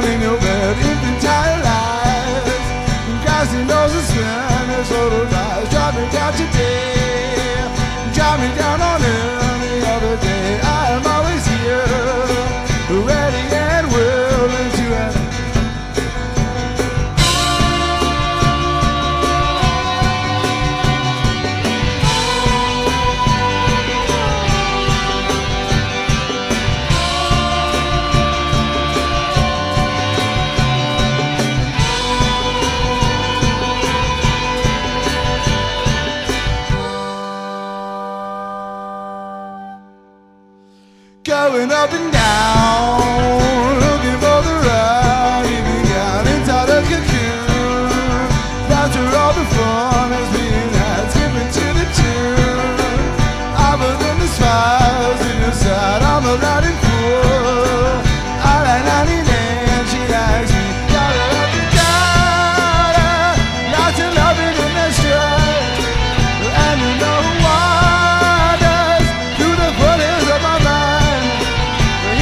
down in your bed, infantile lies, casinos and Spanish auto drives. Drive me down today, drive me down on any other day. I am always here, ready and willing to end. Going up and down, looking for the right evening gown inside a cocoon. That's where all the fun is being had, skipping to the tune. Other than the smiles in your side, I'm a riding fool. I like 99 and she likes me. Gotta love the gotta, lots of loving in the stride. And you know who wanders through the foothills of my mind.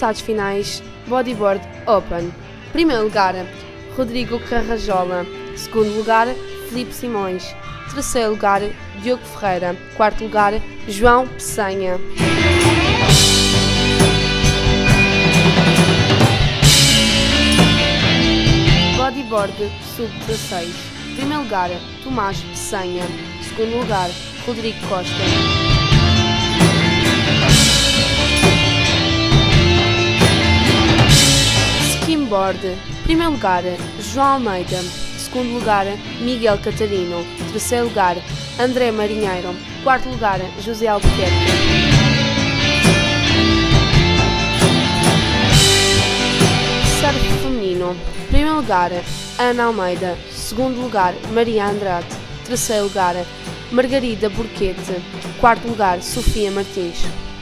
Resultados finais: Bodyboard Open. Primeiro lugar, Rodrigo Carrajola. Segundo lugar, Filipe Simões. Terceiro lugar, Diogo Ferreira. Quarto lugar, João Peçanha. Bodyboard Sub-16. Primeiro lugar, Tomás Peçanha. Segundo lugar, Rodrigo Costa. Skimboard. Primeiro lugar, João Almeida. Segundo lugar, Miguel Catarino. Terceiro lugar, André Marinheiro. Quarto lugar, José Albuquerque. Surf feminino. Primeiro lugar, Ana Almeida. Segundo lugar, Maria Andrade. Terceiro lugar, Margarida Burquete. Quarto lugar, Sofia Martins.